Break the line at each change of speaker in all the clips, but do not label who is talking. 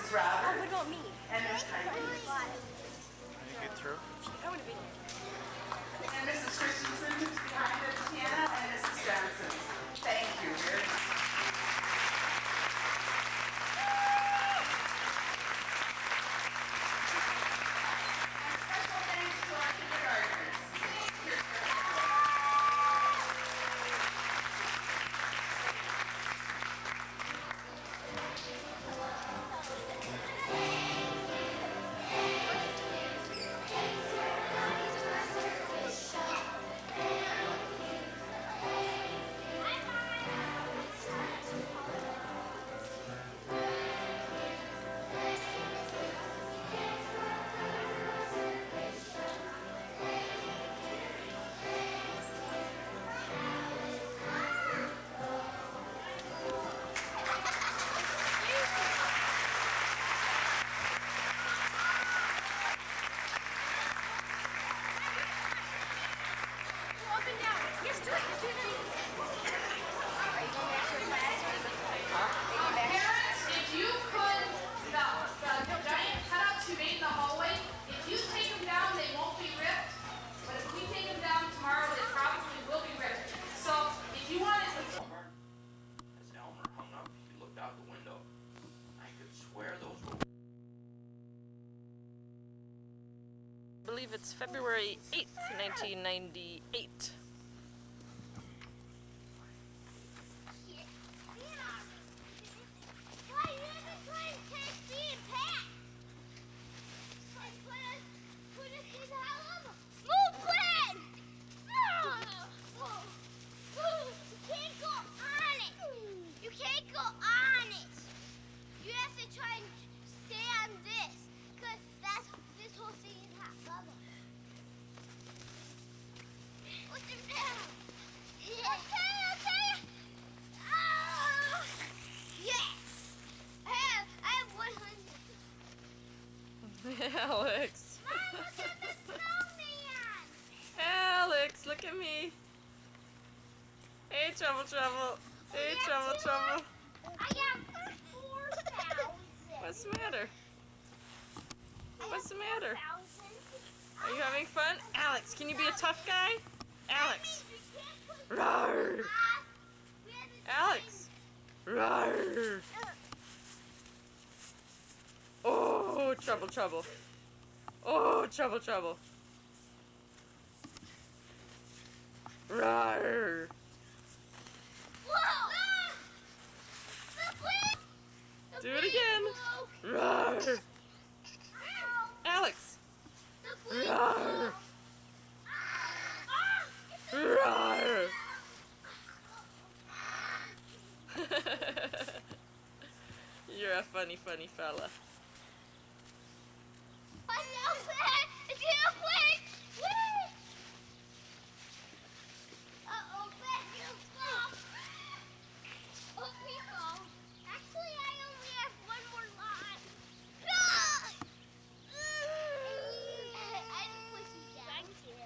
Mrs. Rather.
What about me?
And Miss Piper.
Can you get through?
I want to be.
And Mrs. Christensen, who's behind us, Hannah, and Mrs. Johnson. Thank you very much. And special thanks to our kindergartners.
Parents, if you could, the giant cutouts you made in the hallway, if you take them down, they won't be ripped. But if we take them down tomorrow, they probably will be ripped. So if you want it to...
As Elmer hung up, he looked out the window. I could swear those were...
I believe it's February 8th, 1998.
You can't go on it. You have to try and stay on this, because this whole thing is hot bubble. Put them down. Okay. Oh, yes. I have 100.
Alex.
Mom, look at the snowman.
Alex, look at me. Hey, Trouble. Hey, Trouble.
I got 4,000.
What's the matter? What's the matter?
4,000.
Are you having fun? Alex, can you be a tough guy? Alex. Rawr. Alex. Rawr. Oh, trouble. Oh, trouble. Rawr.
Whoa!
Do it again. Rawr. Alex. Rawr. Rawr. You're a funny fella.
Actually, I only have one more line. I didn't push you down.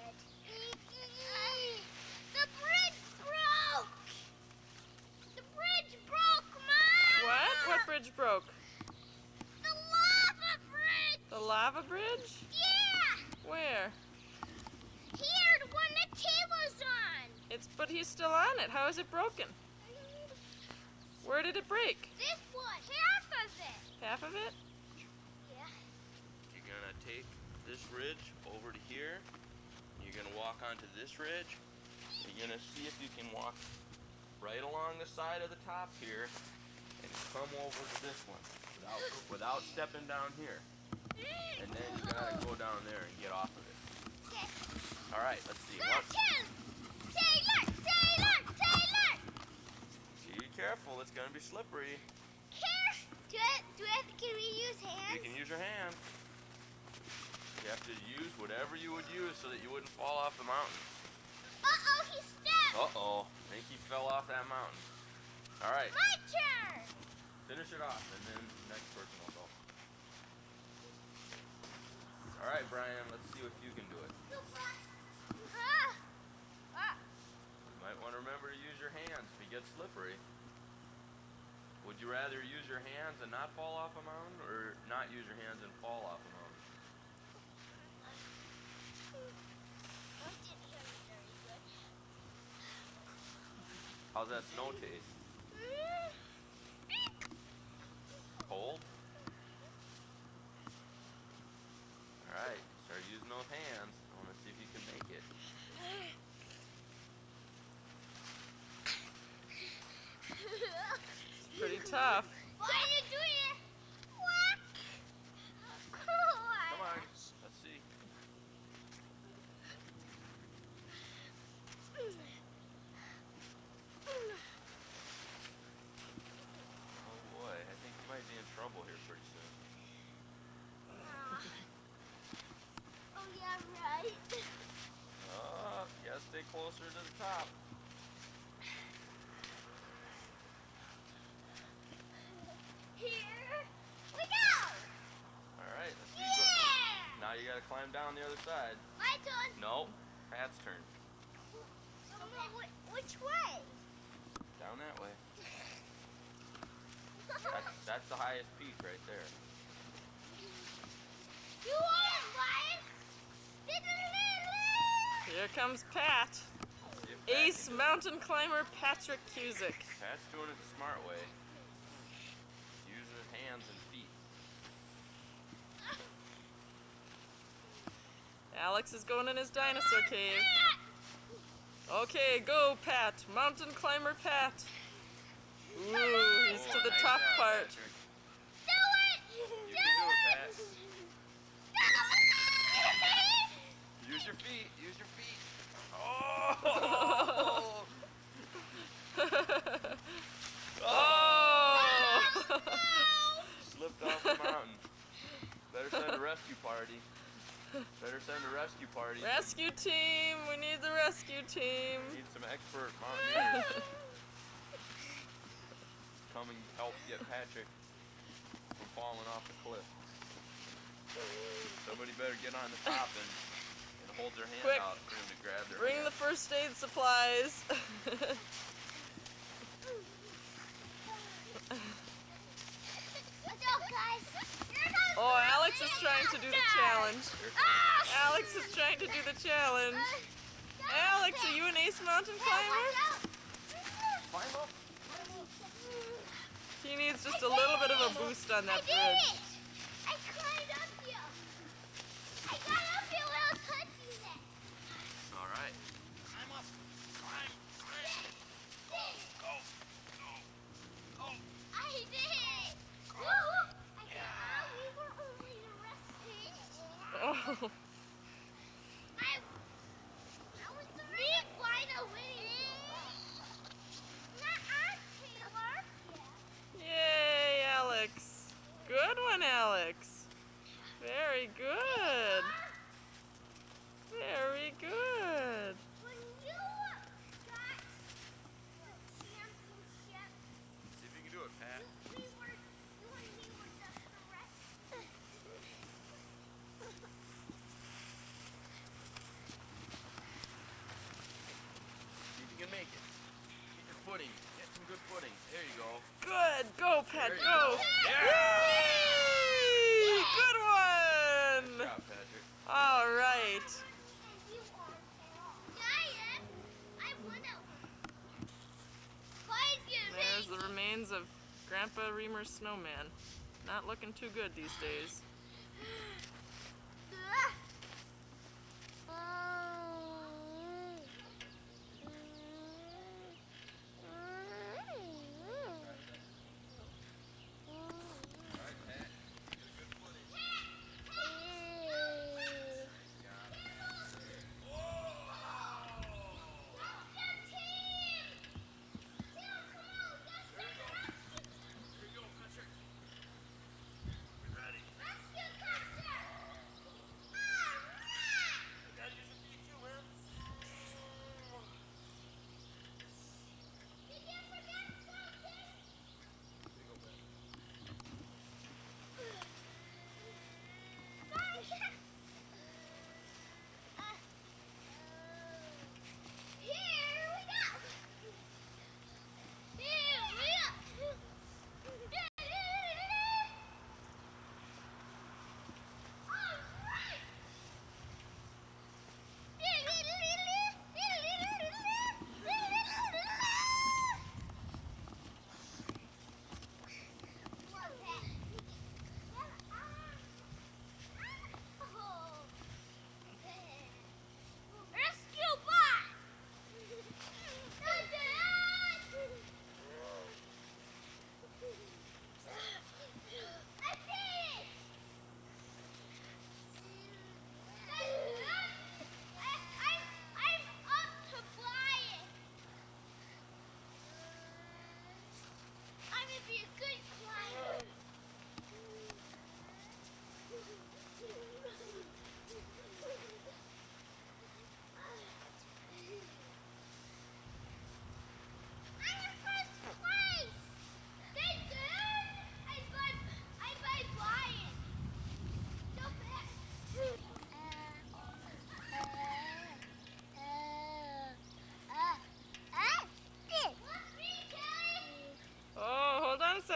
The bridge broke! The bridge broke, Mom!
What? What bridge broke?
The lava bridge!
The lava bridge?
Yeah!
Where?
Here, the one that table's on.
But he's still on it. How is it broken? Where did it break?
This one, half of it.
Half of it?
Yeah.
You're gonna take this ridge over to here. You're gonna walk onto this ridge. You're gonna see if you can walk right along the side of the top here and come over to this one without stepping down here. And then you gotta go down there and get off of it.
Okay.
All right, let's see.
Taylor!
Be careful, it's gonna be slippery.
Can we use hands?
You can use your hands. You have to use whatever you would use so that you wouldn't fall off the mountain.
Uh-oh, he stepped!
Uh-oh, I think he fell off that mountain. All right.
My turn!
Finish it off, and then the next person will go. All right, Brian, let's see if you can do it. You might want to remember to use your hands if you get slippery. Would you you rather use your hands and not fall off a mountain, or not use your hands and fall off a mountain?
That didn't hear me very good.
How's that snow taste? Cold? Alright, start using those hands. I want to see if you can make it.
Pretty tough.
Why are you doing it? What?
Come on, let's see. Oh boy, I think you might be in trouble here pretty soon.
Oh yeah, right.
Oh, you gotta stay closer to the top.
Here we go.
Alright, let's see.
Yeah.
Now you gotta climb down the other side.
My turn.
Nope, Pat's turn.
Which way?
Down that way. That's the highest peak right there.
You want mine?
Here comes Pat.
See if Pat
Ace
can do it.
mountain climber Patrick Cusick.
Pat's doing it the smart way. He's using his hands and feet.
Alex is going in his dinosaur cave. Okay, go Pat. Mountain climber Pat. Ooh, he's to the
nice
top
job,
part.
Patrick.
Do it!
You can do it, Pat. Use your feet. Use your feet. Oh!
Oh!
Slipped off the mountain. Better send a rescue party. Better send a rescue party.
Rescue team! We need the rescue team.
Need some expert mountaineers. Come and help get Patrick from falling off the cliff. Somebody better get on the top and hold their hand
Quick.
out for him to grab their
Bring
hand.
the first aid supplies.
Watch out, guys.
Oh, Alex is trying to do the challenge.
Here it comes.
Alex is trying to do the challenge. Alex, are you an ace mountain climber?
Climb up.
He needs just a little bit of a boost on that
I did
bridge.
it! I climbed up here. I got up here without touching it.
All right. Climb up. Climb. Climb. Go. Go. Go.
I did it. Woo! I thought we were only arrested.
Oh,
I was the big final winning. Not us, Taylor.
yay, Alex. Good one, Alex. Very good. Very good.
When you got the championship,
See if you can do it, Pat.
you and me were just arrested.
See if you can make it. Get your footing. Get some good footing. There you go.
Good. Go, Pat,
There you
go.
go. Yeah.
Yay! Good one.
Good job, Patrick.
All right.
And you won, Taylor. Giant, I won it. Why is your
There's the remains of Grandpa Reamer's snowman. Not looking too good these days.
All right, Pat. Get a good footing. Here you go, Patrick. We ready?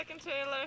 hiking, Taylor?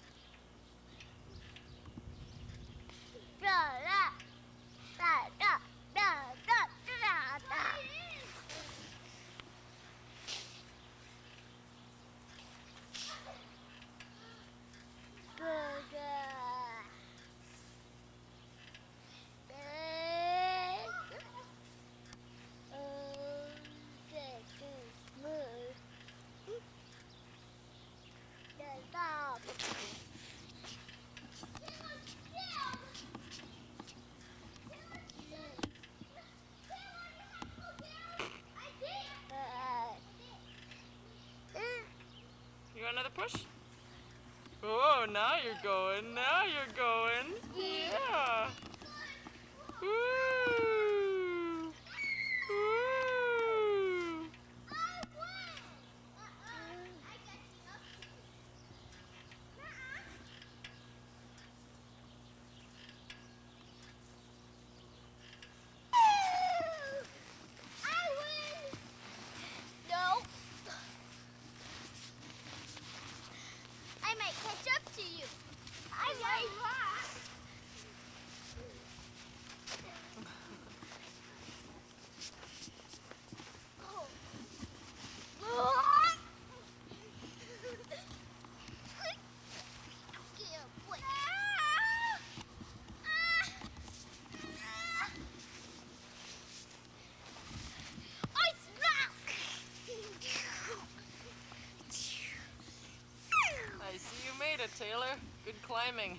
You want another push? Oh, now you're going. Now you're going. Yeah. Woo. Woo.
I might catch up to you. I might.
I see you made it, Taylor. Good climbing.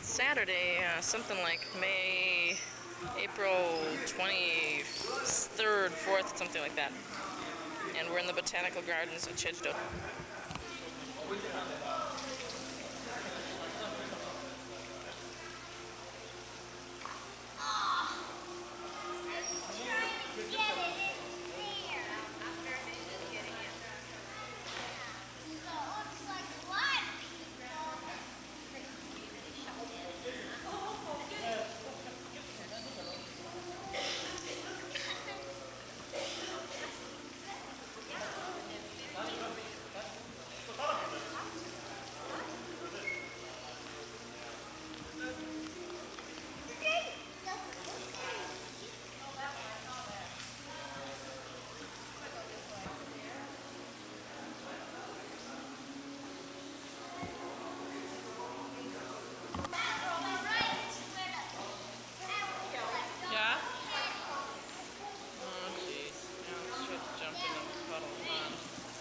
Saturday, something like April 23rd, 4th, something like that. And we're in the Botanical Gardens at Chidgedo. Yeah? Oh, jeez. Now let's try to jump in the puddle pond.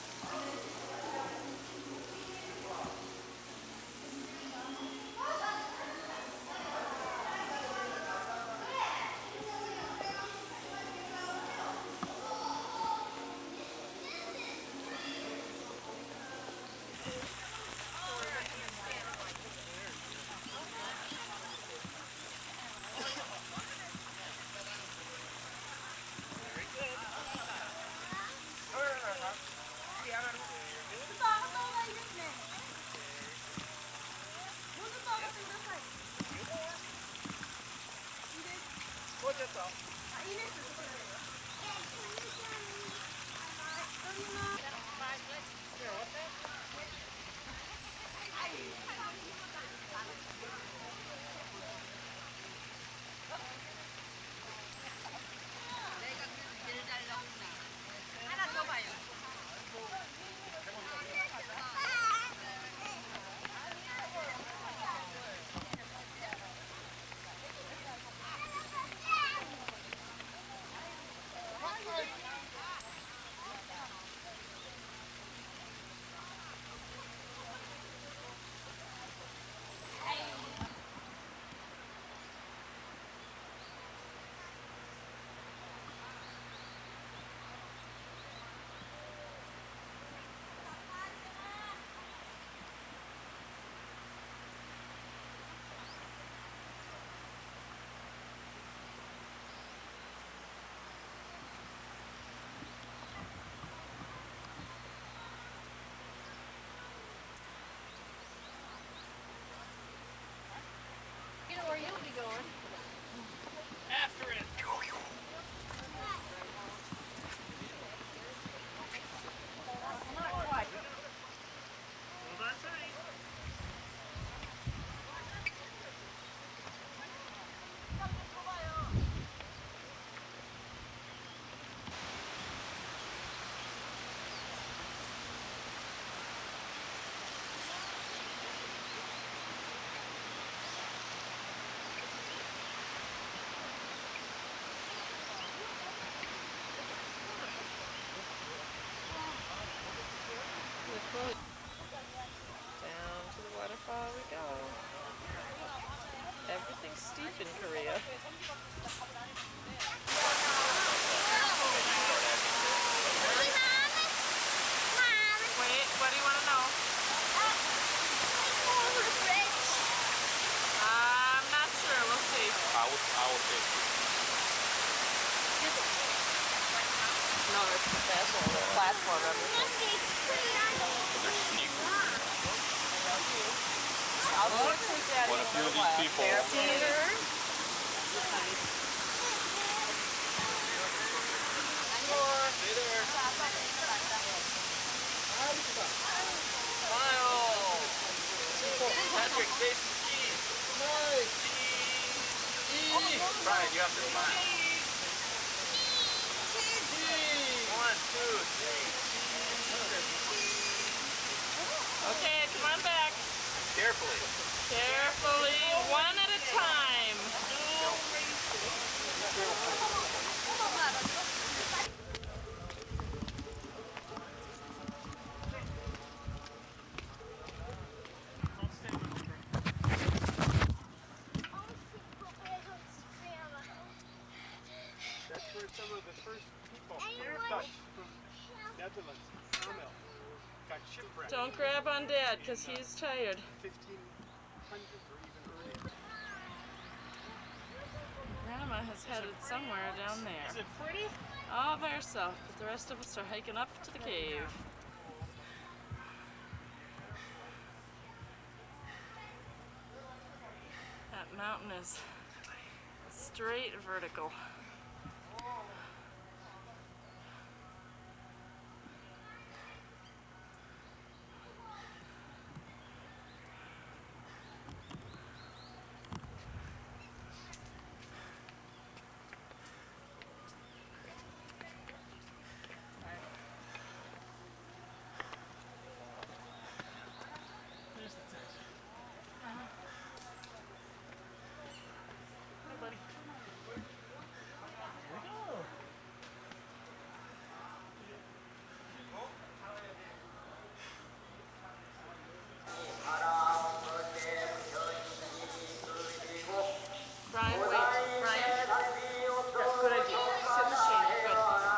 Where you'll be going.
After it!
Not quite.
Hold on tight.
Down to the waterfall we go. Everything's steep in Korea. Wait, what do you want to know? I'm not sure. We'll see.
I will take it.
No, it's the platform.
They're sneakers.
I'll take that.
What a few of these people. Stay there. Smile. Patrick, face the cheese. Cheese. Brian, you have to smile. 1, 2, 3.
Okay, come on back.
Carefully.
Carefully, one at a time.
Netherlands sawmill got shipwrecked.
Don't grab on Dad, because he's tired.
1500 or even earlier.
Grandma has headed somewhere down there.
Is it pretty?
All by herself, but the rest of us are hiking up to the cave. That mountain is straight vertical.
There's the tent.
Hi, buddy.
Here we go.
Brian, wait. Brian? Yeah, good idea. Sit in the shade. Good.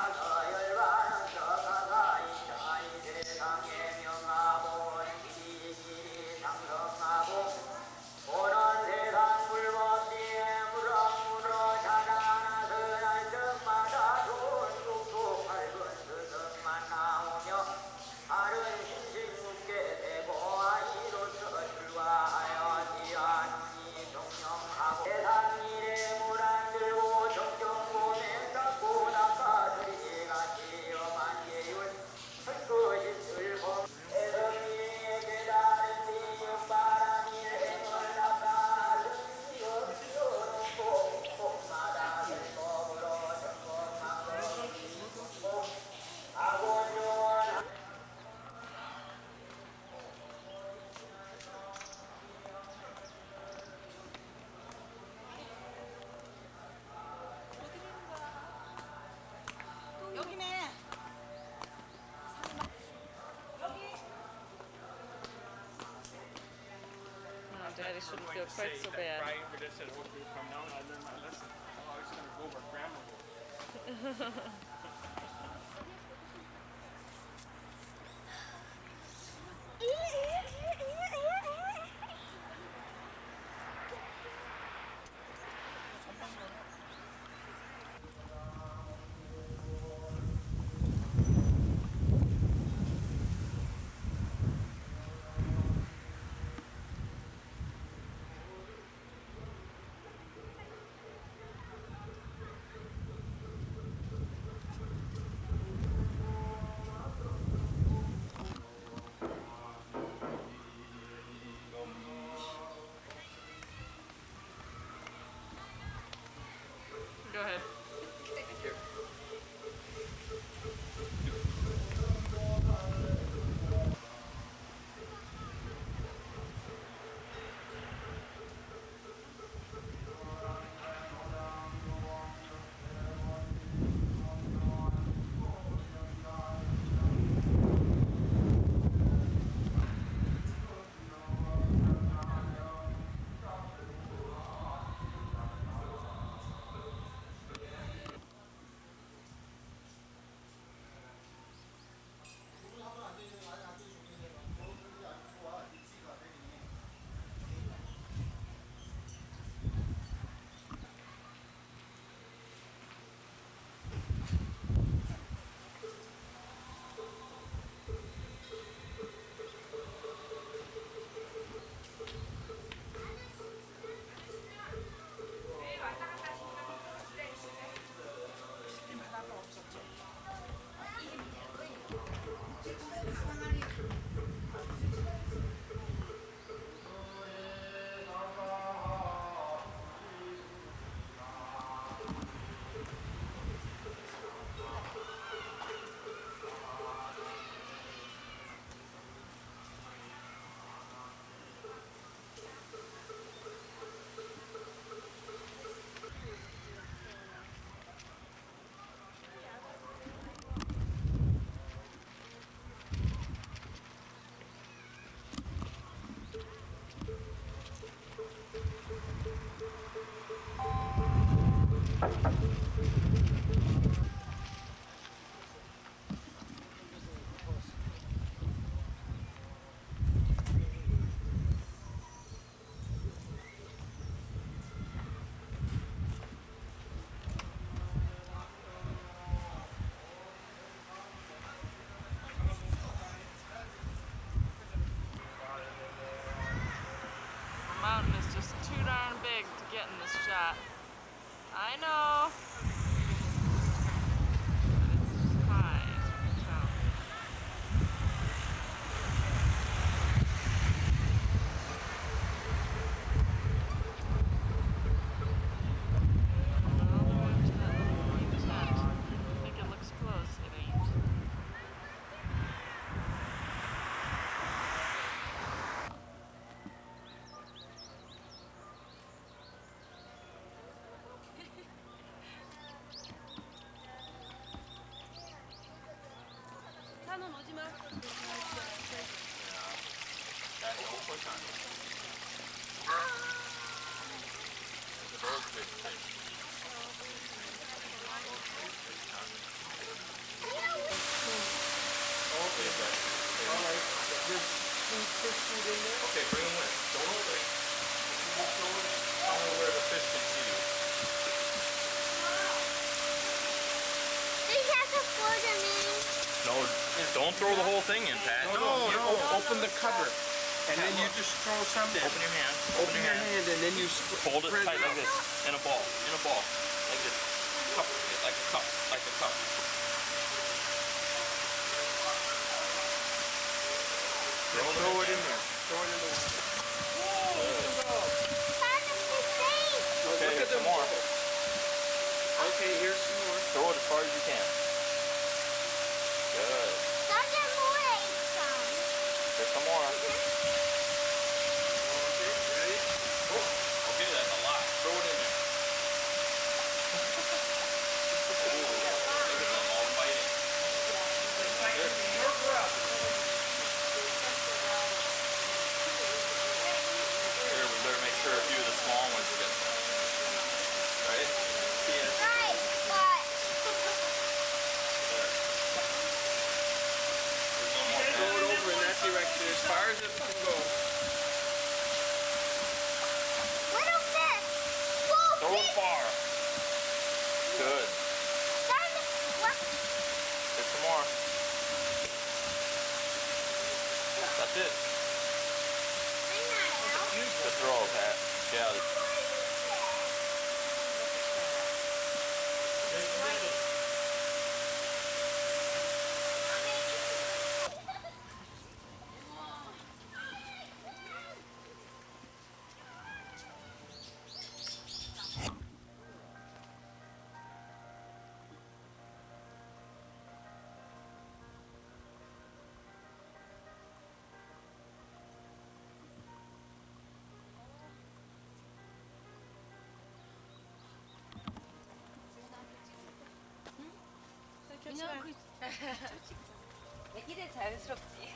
여기네.
Oh, Daddy shouldn't feel quite so bad.
Brian would have said, okay, come down, I learned my lesson. I was going to go where Grandma goes.
Go ahead. Nice shot. I know. It's high. Good job. All the way up to that little white tent. I think it looks close. It ain't.
That don't push on it. The road fish type. Okay, but.
Alright, there's two fish food in there.
Okay, bring them in. Don't open it. Tell me where the fish can see you.
Do you have to pour them in?
No, don't throw the whole thing in, Pat.
No, open the cover. And then you just throw some in.
Open your hand.
Open your hand and then you
Hold it
spread
tight like this. In a ball. Like this. Cup. Like a cup. Like a cup.
Throw it in there. Throw it in the water.
Find the fish.
Okay,
Look at
here's some
them.
more.
Okay, here's some more.
Throw it as far as you can. Good.
Sergeant Moore ate some.
There's some more.
Okay, ready?
Okay, that's a lot. Throw it in there. Look at them all fighting. Here, we better make sure a few of the small ones get some. Right?
Yes.
Right, but
There. There's one more.
Throw it over in that direction as far as it can go.
little fish. Full
Throw it
fish.
far. Good.
Sergeant, what?
Get some more. That's it.
Bring that out.
Good throw, Pat. Yeah.
얘기를 자연스럽지.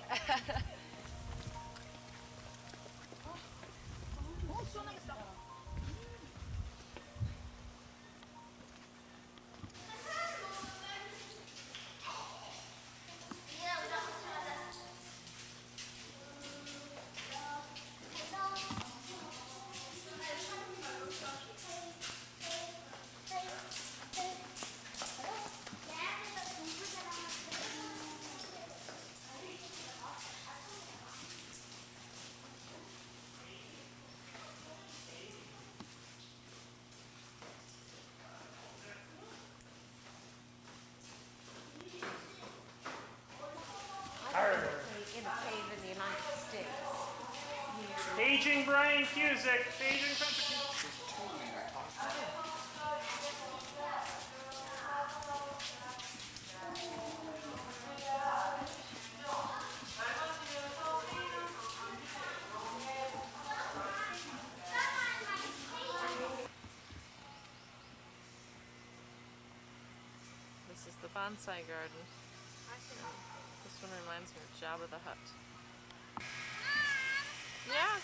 In a cave in the United States.
Paging Brian Cusick. Paging Patrick.
This is the bonsai garden. This one reminds me of Jabba the Hutt. Yeah.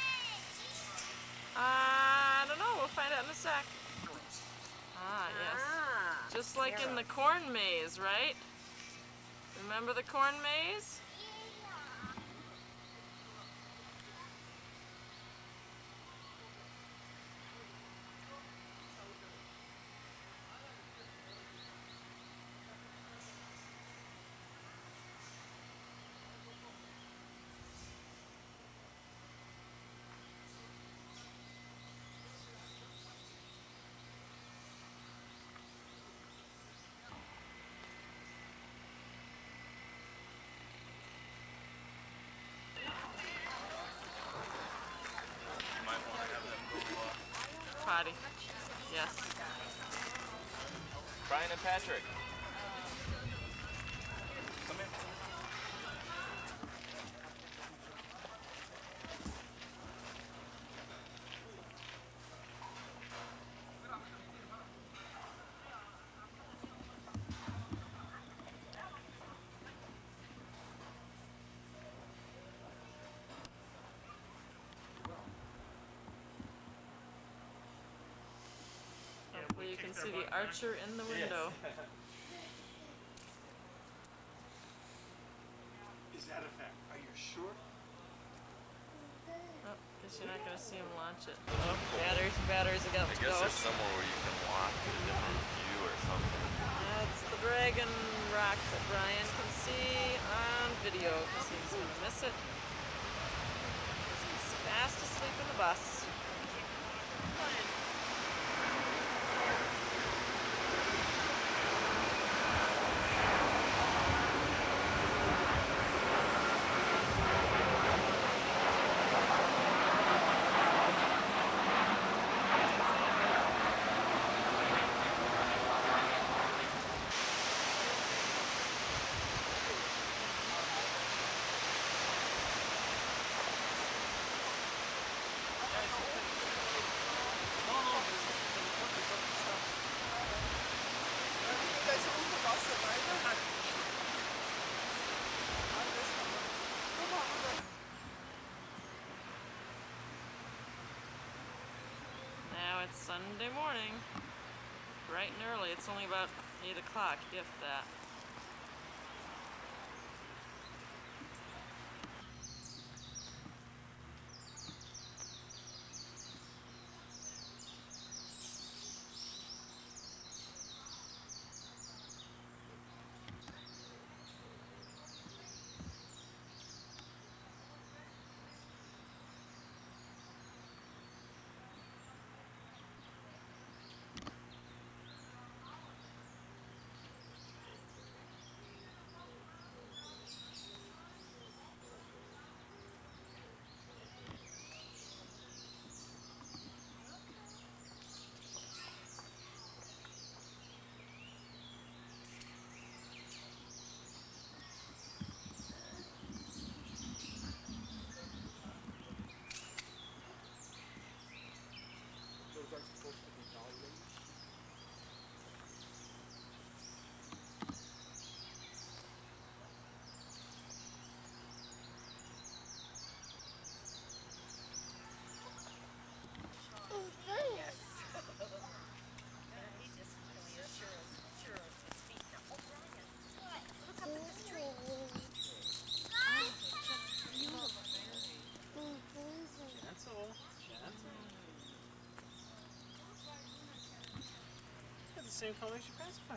I don't know. We'll find out in a sec. Ah, yes. Just like in the corn maze, right? Remember the corn maze? karate. Yes.
Brian and Patrick.
Come in.
Hopefully you can see the archer in the window.
Is that a fact? Are you sure?
Oh, guess you're not going to see him launch it. Oh, batteries are going
I
to
guess
go.
there's somewhere where you can walk to a different view or something.
That's the dragon rock that Brian can see on video because he's going to miss it. He's fast asleep in the bus. Now it's Sunday morning, bright and early. It's only about 8 o'clock, if that.
Those are supposed to be diamonds.
Same color as your pacifier.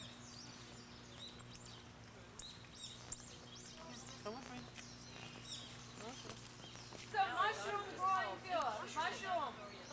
Come with me. Okay.
It's a mushroom growing field. Mushroom.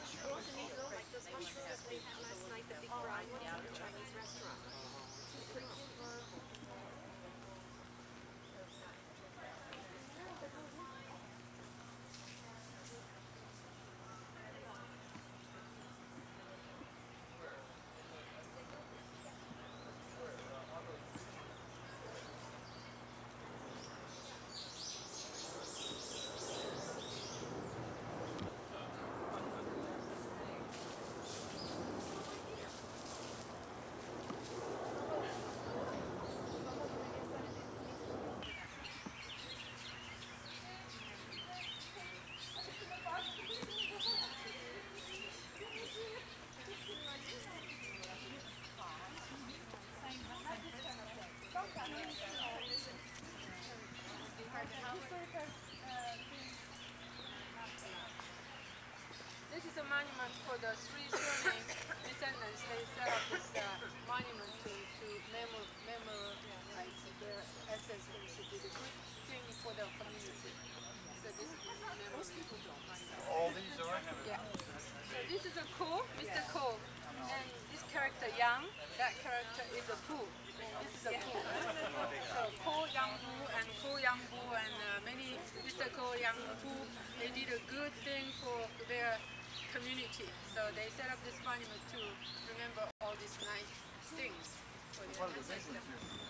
This is a monument for the three surname descendants. They set up this monument to memorialize their ancestors who did a good thing for the community. So this is most people don't find out.
All these are?
Yeah. So this is a Ko, Mr. Ko. And this character Yang, that character is a Pu. This is a Pu. So Ko Yang Bu and Ko Yang Bu and many Mr. Ko Yang Bu, they did a good thing for their
community. So they set up this monument to remember all these nice things for their ancestors.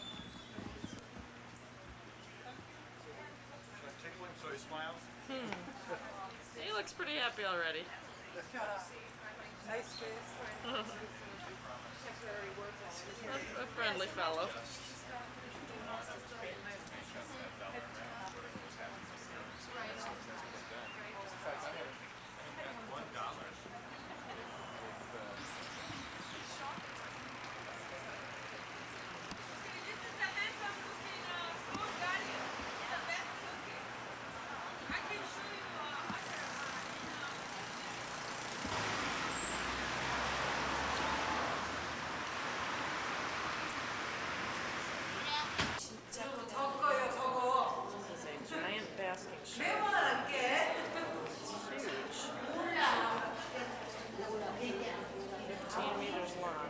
Tickle him so he smiles.
He looks pretty happy already.
Nice face.
A friendly fellow. This is a giant basket shark. It's huge. 15 meters long.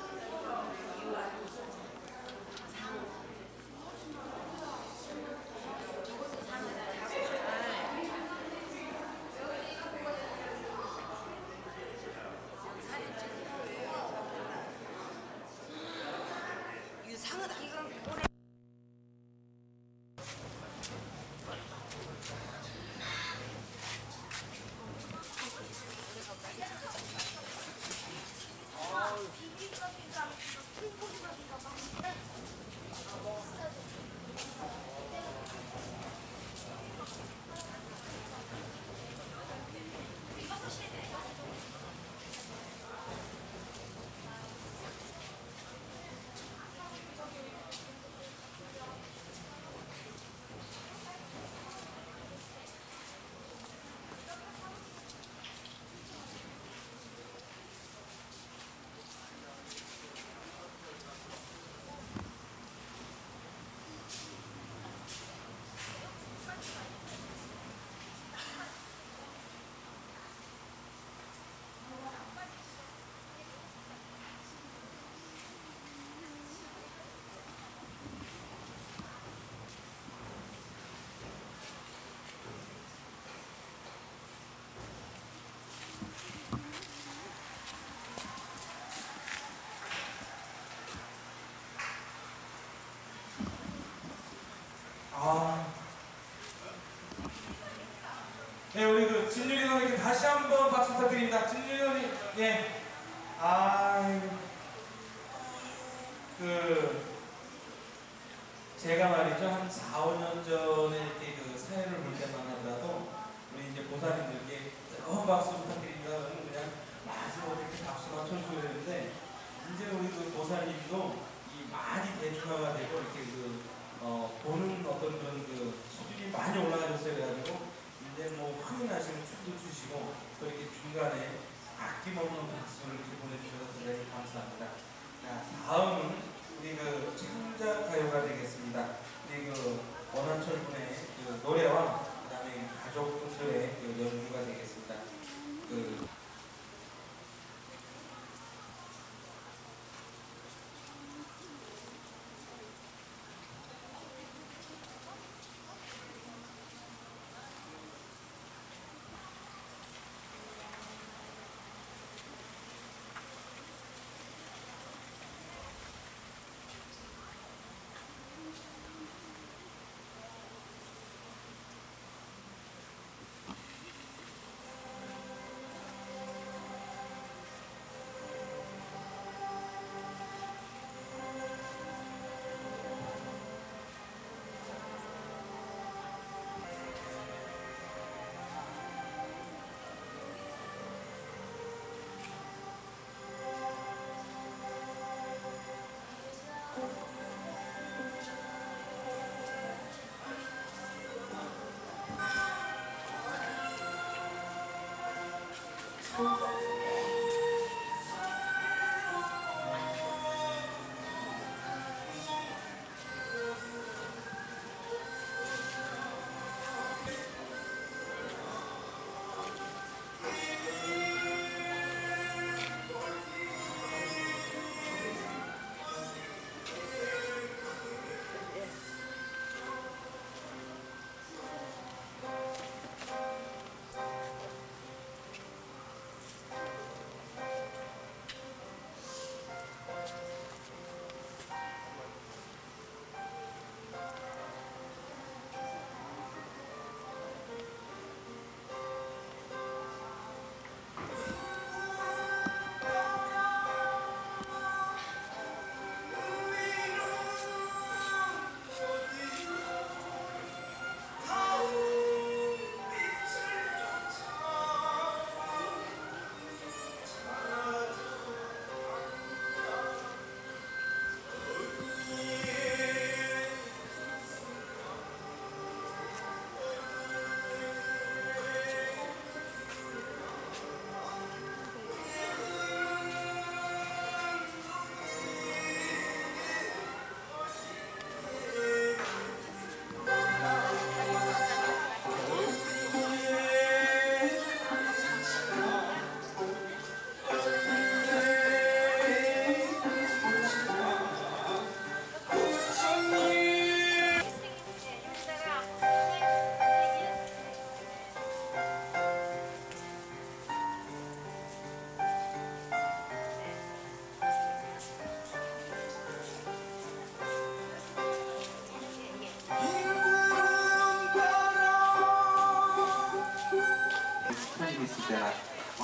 네, 우리 그 진율이 선생님 다시 한번 박수 부탁드립니다. 진율이 선생님, 예. 제가 말이죠, 한 4, 5년 전에 이렇게 그 사회를 볼 때만 하더라도 우리 이제 보살님들께 뜨거운 박수 부탁드립니다. 그러면 그냥 마지막으로 이렇게 박수만 쳐주고 그랬는데, 이제 우리 그 보살님도 이 많이 대중화가 되고 이렇게 보는 어떤 그런 그 수준이 많이 올라가셨어요. 그래가지고 이제 뭐 흥이 나시면 춤도 추시고 또 이렇게 중간에 아낌없는 박수를 이렇게 보내주셔서 대단히 감사합니다. 자, 다음은 우리 그 창작 가요가 되겠습니다. 우리 그 원한철 분의 그 노래와 그다음에 가족분들의 그 연주가 되겠습니다.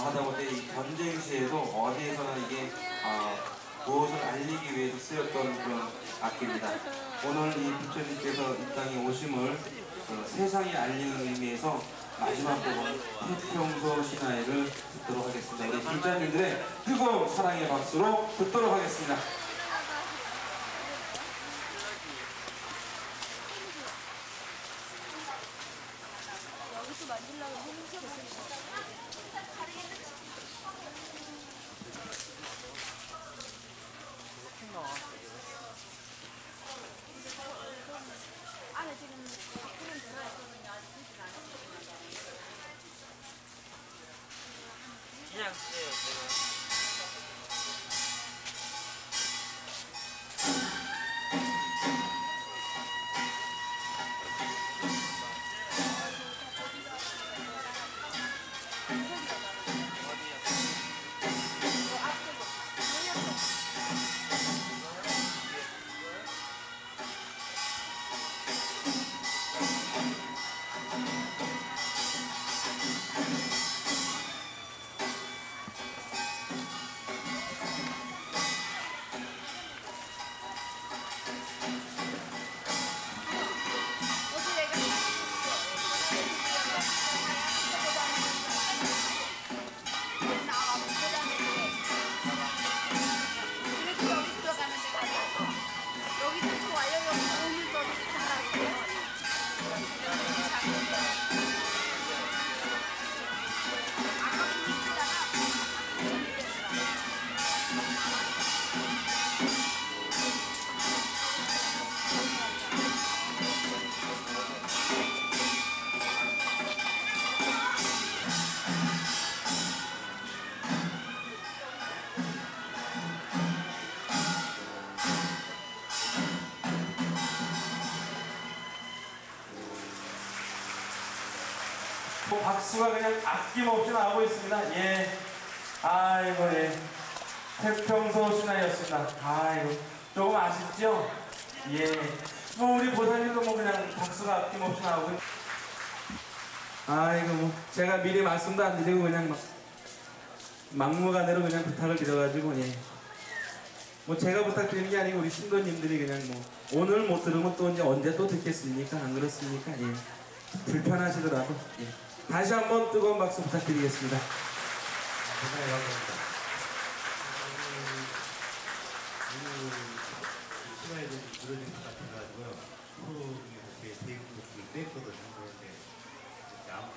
하다못해 이 전쟁 시에도 어디에서나 이게 무엇을 알리기 위해서 쓰였던 그런 악기입니다. 오늘 이 부처님께서 이 땅에 오심을 세상에 알리는 의미에서 마지막 곡은 태평소 신화회를 듣도록 하겠습니다. 우리 불자님들의 뜨거운 사랑의 박수로 듣도록 하겠습니다.
그냥 쓰세요.
박수가 그냥 아낌없이 나오고 있습니다. 예. 아이고, 예. 태평소 신화였습니다. 아이고, 조금 아쉽죠? 예. 우리 보사님도 그냥 박수가 아낌없이 나오고. 아이고, 제가 미리 말씀도 안 드리고 그냥 막무가내로 그냥 부탁을 드려가지고, 예. 제가 부탁드리는 게 아니고 우리 신도님들이 그냥 오늘 못 들으면 또 이제 언제 또 듣겠습니까? 안 그렇습니까? 예. 불편하시더라도, 예. 다시 한번 뜨거운 박수 부탁드리겠습니다.
대단히 감사합니다. 시간에 좀 늘어진 것 같아가지고요. 프로 중에서 제 대국 목소리를 뺐거든요. 그런데 이렇게 아무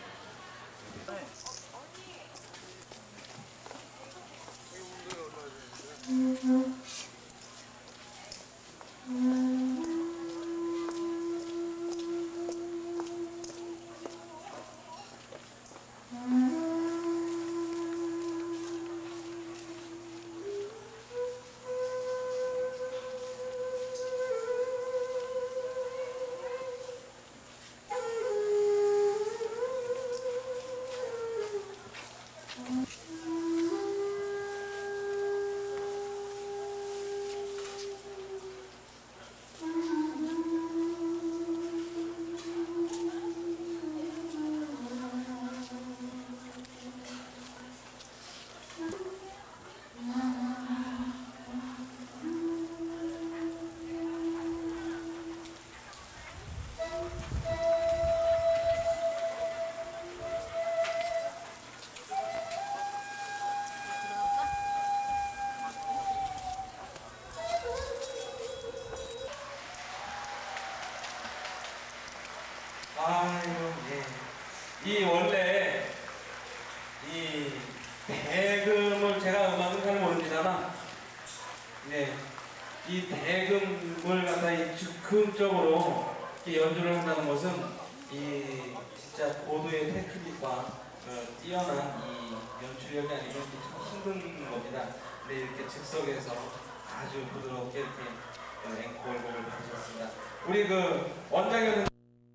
아이고, 예. 이 원래 이 대금을 제가 음악은 잘 모릅니다만, 네, 이 대금을 갖다 이 즉흥적으로 연주를 한다는 것은 이 진짜 고도의 테크닉과 뛰어난 이 연출력이 아니면 참 힘든 겁니다. 근데 이렇게 즉석에서 아주 부드럽게 이렇게 앵콜곡을 하셨습니다. 우리 원장님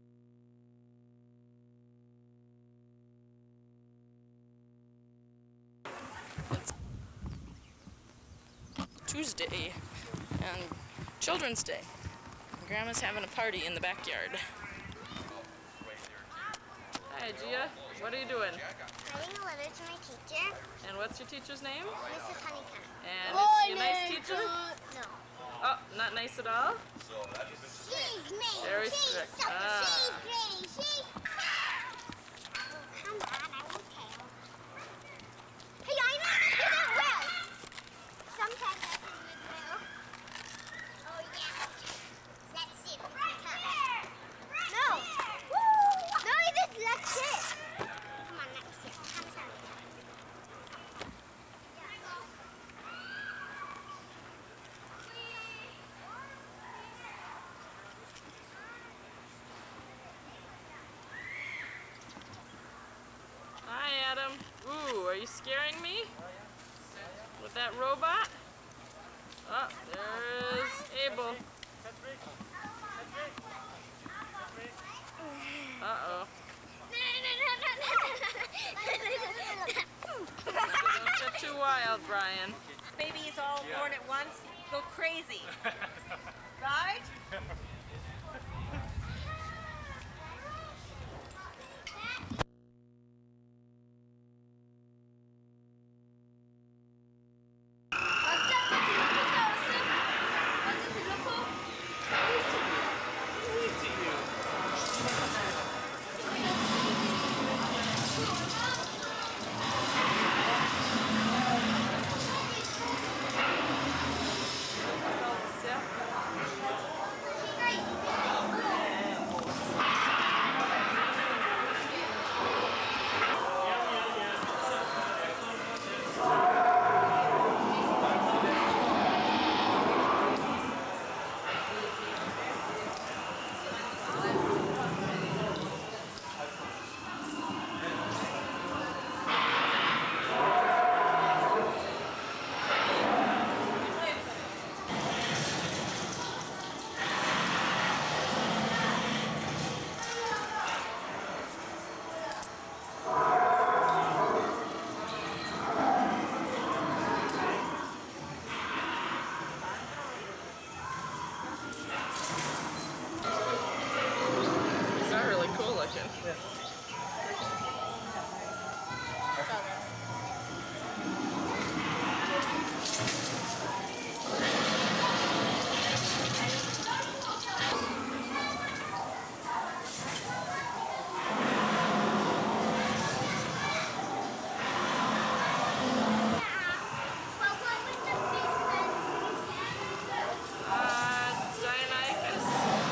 Tuesday and Children's Day. Grandma's having a party in the backyard. Hi, Gia. What are you doing?
Writing a letter to my teacher,
And what's your teacher's name?
Mrs. Honeycomb.
And is she a nice teacher?
No.
Oh, not nice at all?
She's mean.
Very
She's
strict.
so,
Ah.
she's pretty. She's... Oh, come on, I will tell. Hey, I know. You did well. Sometimes I can do well. Oh, yeah. Let's see if we can come. No. No, it is. Let's sit. Come on, let's sit. Come on.
Hi, Adam. Ooh, are you scaring me? With that robot? Oh, there's Abel. Uh-oh. Don't get too wild, Brian.
Babies all born at once go crazy. Right?
These are really cool looking. Dionychus.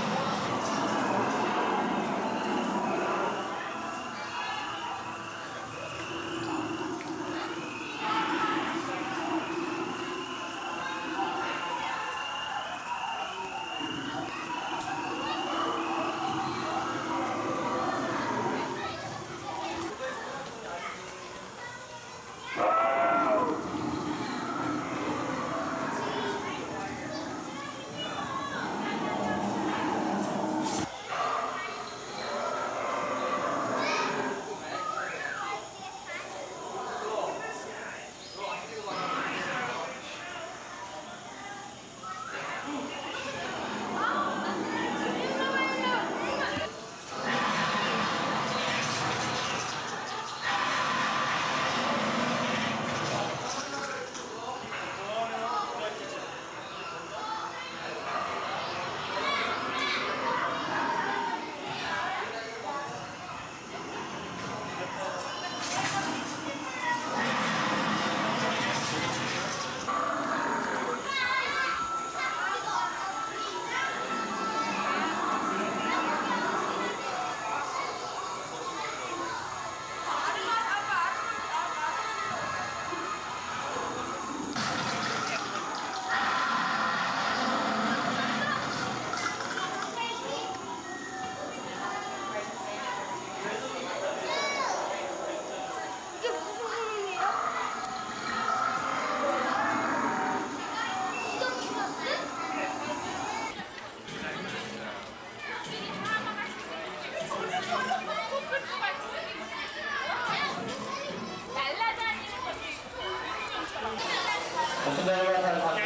You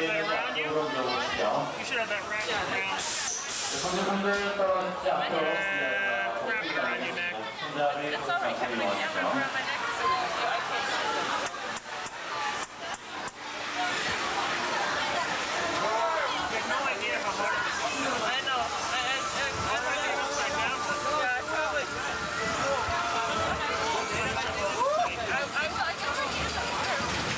should have that wrapped around. Wrap it around your neck.
already coming down around my neck, so I can't see them.
You have no idea how hard it is.
I know.
Everything upside down.
Yeah, I probably. I can see the water.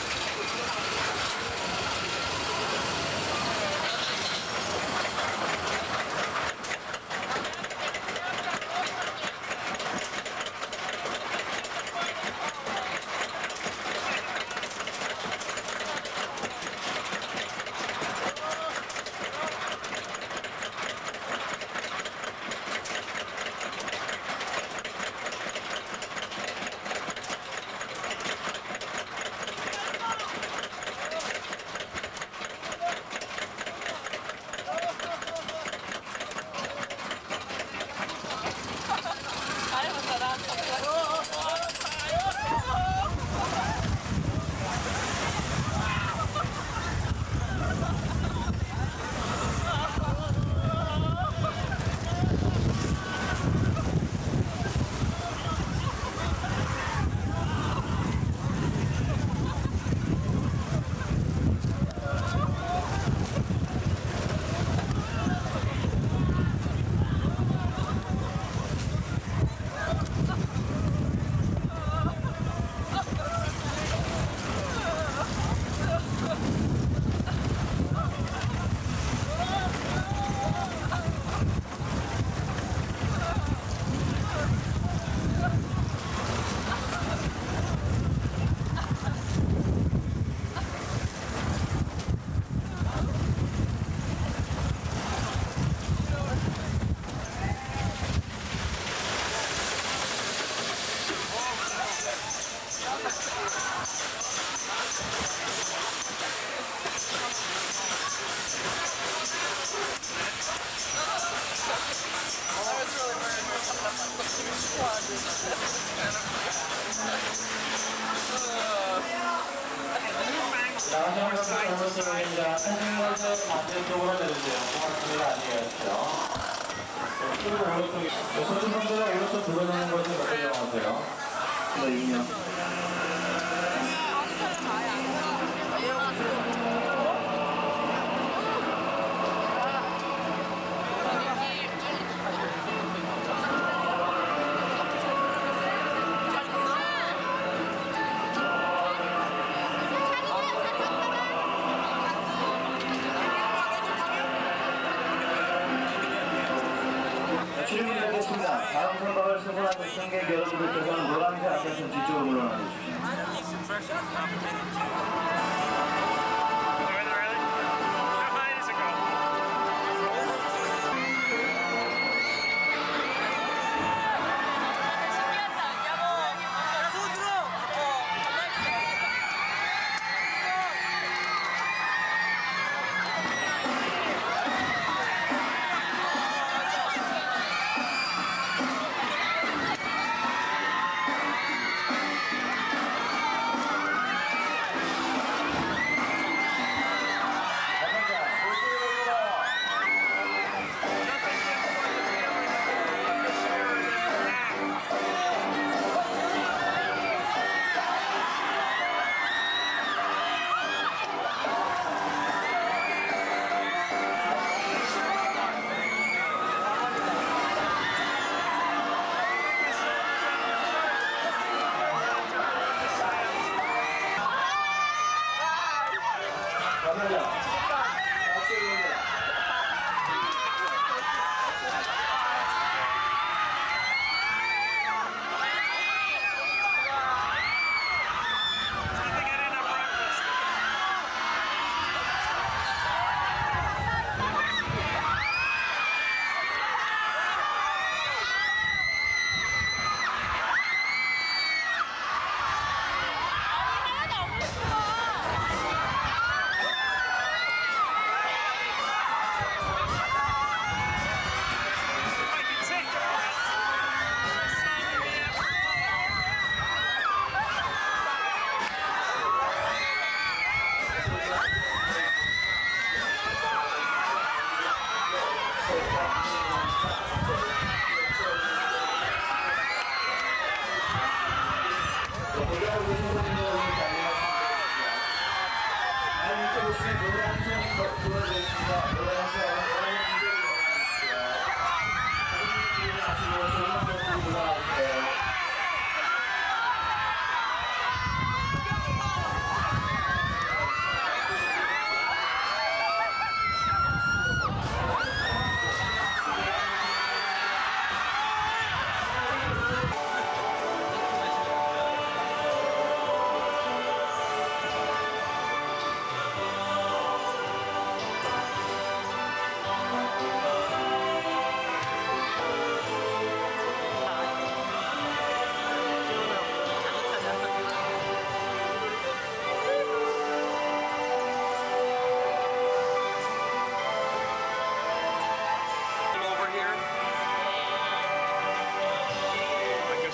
잘못입니다. 펜싱을 반대쪽으로 내주세요. 고맙습니다. 아니에요. 그리고 오른쪽에 서준 선수가 오른쪽 들어오는 것을 어떻게 정하세요? 네, 질문드리겠습니다. 다음 선박을 승선하는 승객 여러분들께서는 노란색 앞에서 뒤쪽으로 물러나 주십시오.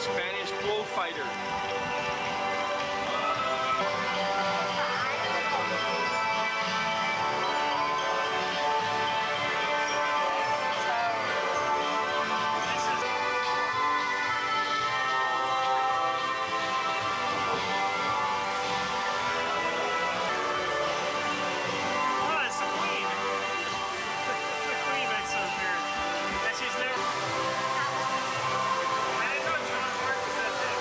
Spanish bullfighter.
Oh, it's the queen. The queen makes an appearance. And she's never... I didn't know John Mark was that big.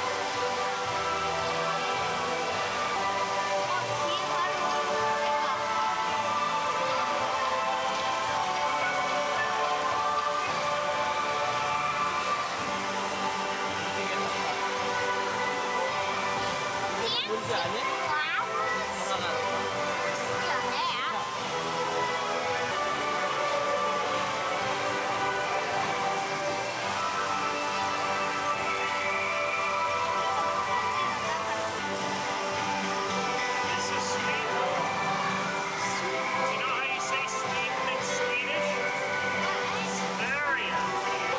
This is sweet. Do you know how you say sweet in Swedish? Sverige.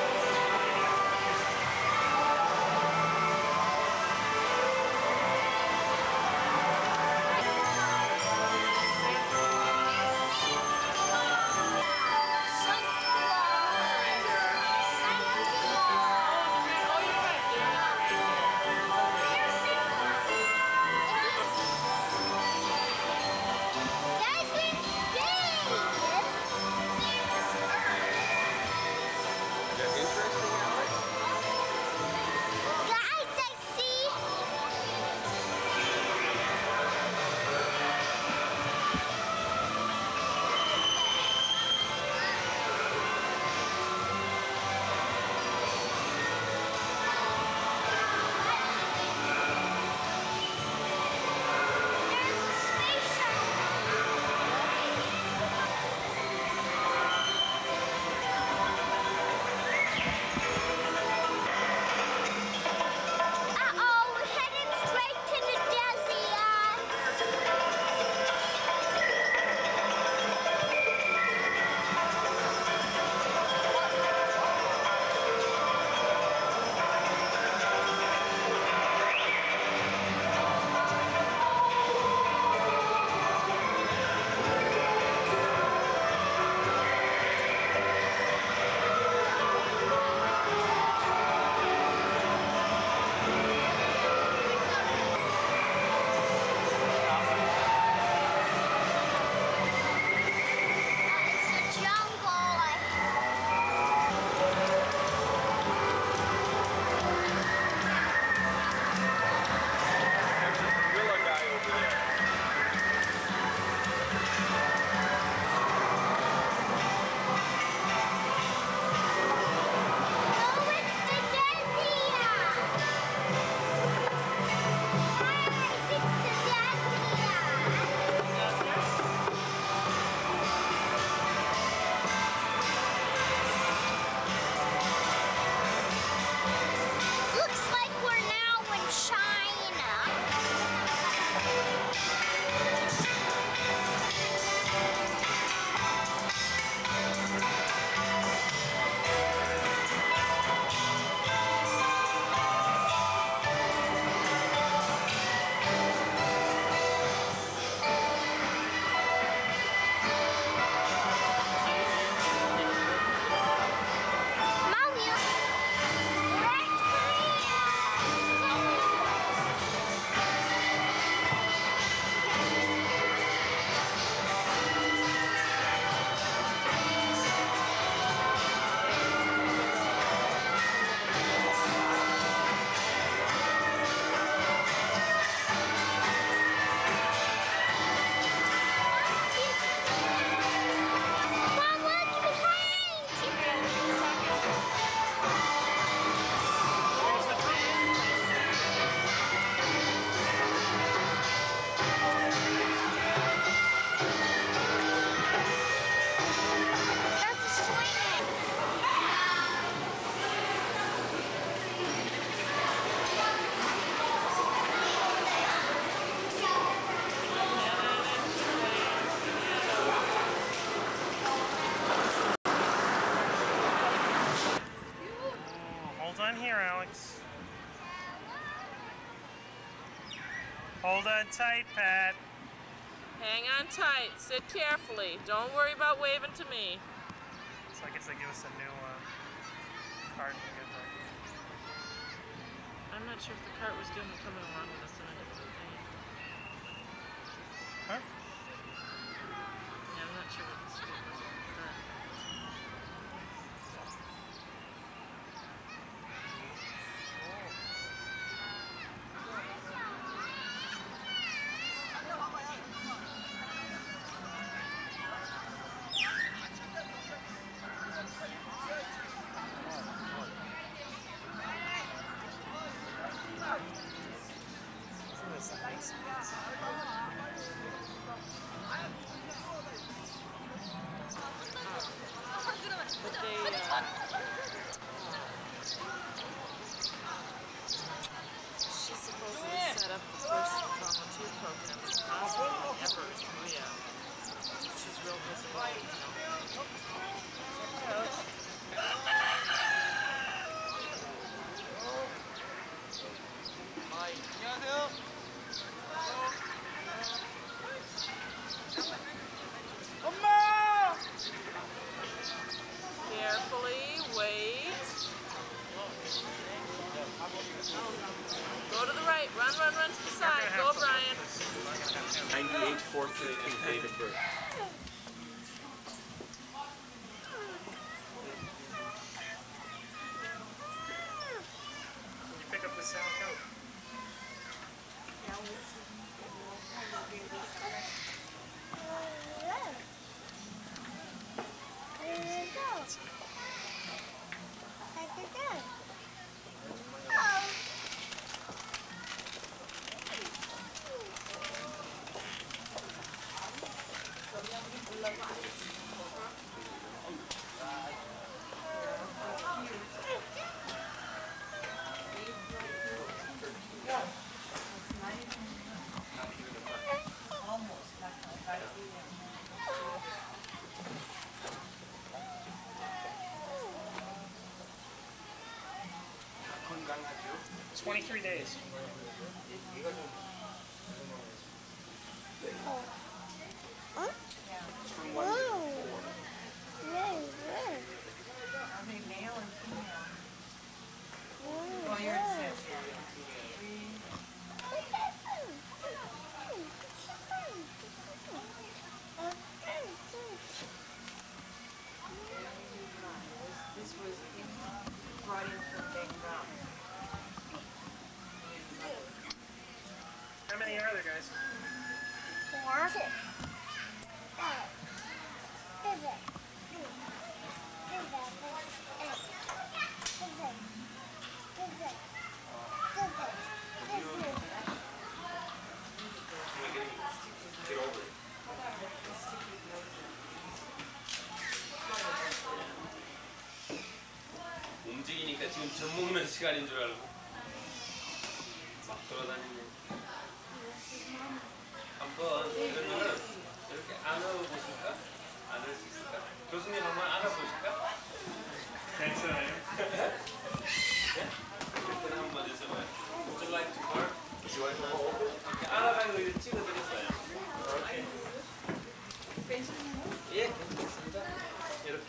Looks like we're now in China. Mommy, we're in Mom, look behind! That's a swing.
Hold on here, Alex. Hold on tight, Pat.
Hang on tight. Sit carefully. Don't worry about waving to me.
So I guess they give us a new cart.
I'm not sure if the cart was going to be coming along with us in a different thing.
Huh?
Yeah, I'm not sure what the scoop was on the cart. But they, she supposedly set up the first volunteer program in hospital ever in Korea. She's real visible, Carefully, wait. Go to the right. Run, run, run to the side. Go, Brian.
98 4th date of birth. Can you pick up the sound count?
건강하죠?
23 days.
From 1 to 4.
Are they male and female? Well, you're in Central. This was brought in from Bengal.
How many are there, guys?
4.
Get over it. 움직이니까 지금 젖 먹는 시간인 줄 알고 막 돌아다니네. 한번 그러면은 이렇게 안아보실까? 안을 수 있을까? 교수님 한번 안아보실까?
괜찮아요.
네? 이렇게 한번 해줘봐요. Would you like to work? 이렇게 안아가는 거 이렇게 찍어드렸어요. 오케이. 예, 괜찮습니다. 이렇게.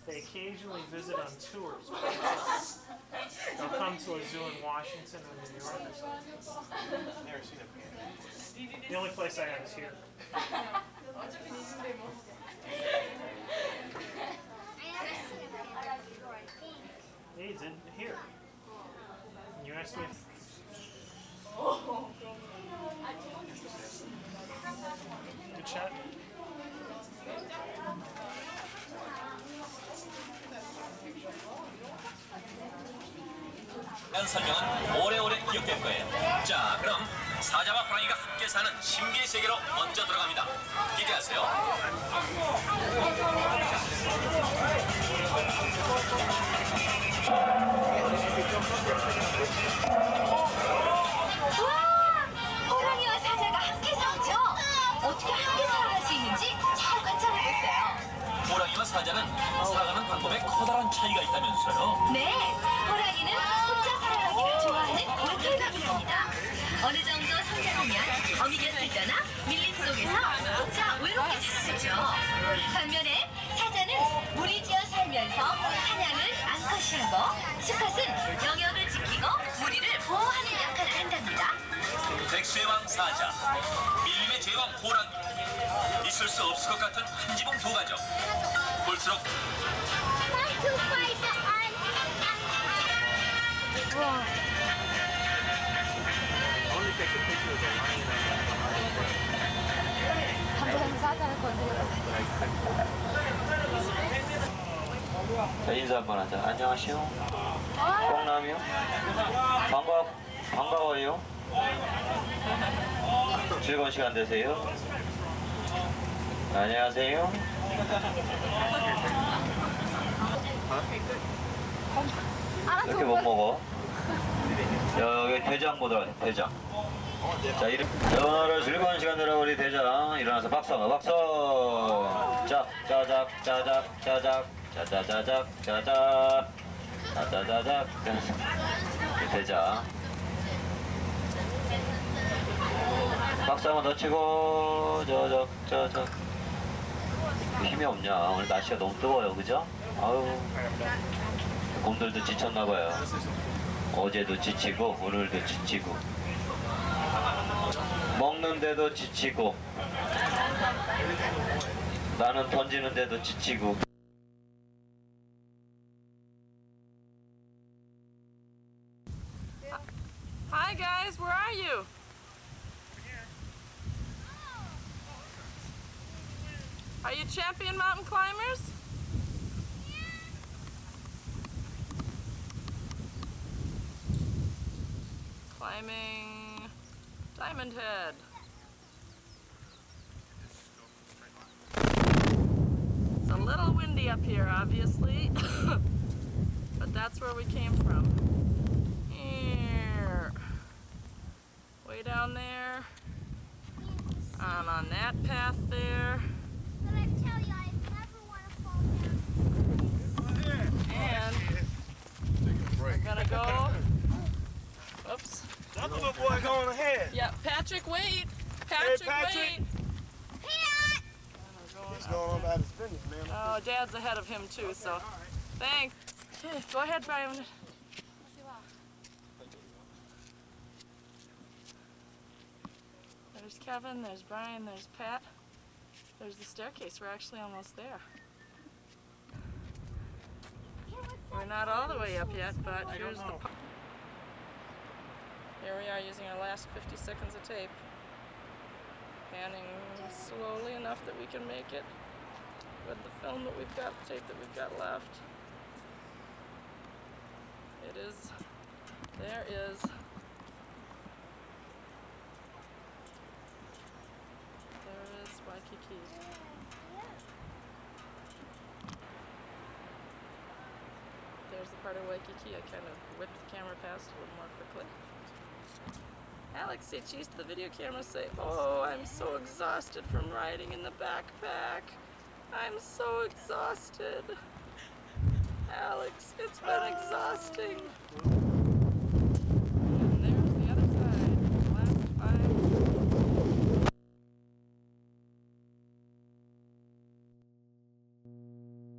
They occasionally visit on tours. They'll come to a zoo in Washington or New York or something.
Never seen a panda.
The only place I have is here.
I never seen a panda before, I think.
Yeah, he's in here. And you asked me if... Good chat.
설명은 오래오래 기억될 거예요. 자, 그럼 사자와 호랑이가 함께 사는 신비의 세계로 먼저 들어갑니다. 기대하세요.
호랑이와 사자가 함께 살죠. 어떻게 함께 살아갈 수 있는지 잘 관찰해보세요.
호랑이와 사자는 살아가는 방법에 커다란 차이가 있다면서요.
네, 호랑이는 혼자 살아가기를 좋아하는 골똘방이랍니다. 어느 정도 성장하면 어미 곁을 떠나 밀림 속에서 혼자 외롭게 살아가죠. 반면에 사자는 무리지어 살면서 사냥을 암컷이하고 수컷은 영역을 지키고 무리를 보호하는 역할을 한답니다.
백수의 왕 사자, 밀림의 제왕 호랑이. 있을 수 없을 것 같은 한 지붕 두 가족. 볼수록
한번 사자를 건드려.
자, 인사 한번 하자. 안녕하세요. 꽁남이요? 반가워요. 즐거운 시간 되세요. 안녕하세요. 이렇게 못 먹어. 여기 대장 보더라, 대장. 자, 오늘 즐거운 시간 되라 우리 대장. 일어나서 박수 한번, 박수! 자, 짜작, 짜작, 짜작, 짜자자작, 짜작, 짜자자작, 대장. 박수 한번 더 치고, 저적. 힘이 없냐? 오늘 날씨가 너무 뜨거워요, 그죠? 아유, 곰들도 지쳤나봐요. 어제도 지치고, 오늘도 지치고, 먹는데도 지치고, 나는 던지는데도 지치고.
Hi guys, where are you? Are you champion mountain climbers? Climbing Diamond Head. It's a little windy up here, obviously, but that's where we came from. Here. Way down there, on that path there.
But I tell you, I never want to fall down.
And we're gonna go. Oops.
That little boy going ahead.
Yeah, Patrick, wait. Patrick,
Patrick.
wait.
He's going on about his business, man.
Oh, Dad's ahead of him too, so thanks. Okay, go ahead, Brian. There's Kevin, there's Brian, there's Pat. There's the staircase. We're actually almost there. We're not all the way up yet, but here's the part. Here we are using our last 50 seconds of tape. Panning slowly enough that we can make it with the film that we've got, tape that we've got left. It is, there is Waikiki. There's the part of Waikiki. I kind of whipped the camera past a little more quickly. Alex, say cheese to the video camera, say, oh, I'm so exhausted from riding in the backpack. I'm so exhausted. Alex, it's been exhausting. And there's the other side. Last 5.